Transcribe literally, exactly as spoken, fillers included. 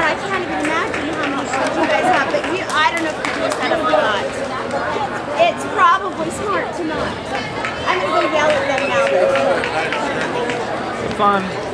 I can't even imagine how many shows you guys have, but you, I don't know if you do a setup or not. It's probably smart to not. I'm going to go yell at them now. Fun.